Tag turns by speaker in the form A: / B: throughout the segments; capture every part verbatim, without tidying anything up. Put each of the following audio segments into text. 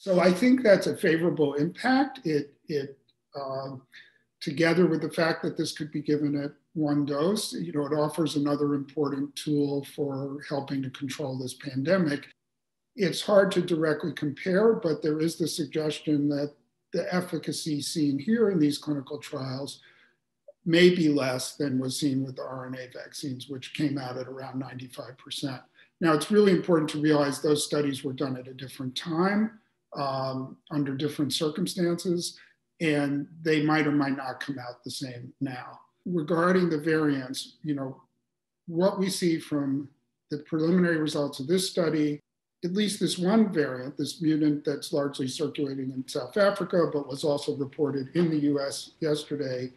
A: So I think that's a favorable impact. It, it um, together with the fact that this could be given at one dose, you know, it offers another important tool for helping to control this pandemic. It's hard to directly compare, but there is the suggestion that the efficacy seen here in these clinical trials may be less than was seen with the R N A vaccines, which came out at around ninety-five percent. Now, it's really important to realize those studies were done at a different time, um, under different circumstances, and they might or might not come out the same now. Regarding the variants, you know, what we see from the preliminary results of this study, at least this one variant, this mutant that's largely circulating in South Africa, but was also reported in the U S yesterday,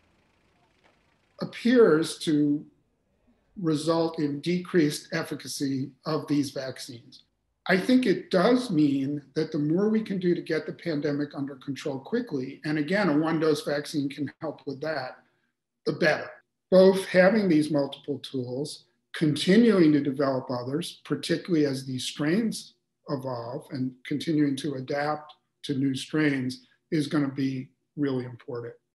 A: appears to result in decreased efficacy of these vaccines. I think it does mean that the more we can do to get the pandemic under control quickly, and again, a one-dose vaccine can help with that, the better. Both having these multiple tools, continuing to develop others, particularly as these strains evolve and continuing to adapt to new strains, is going to be really important.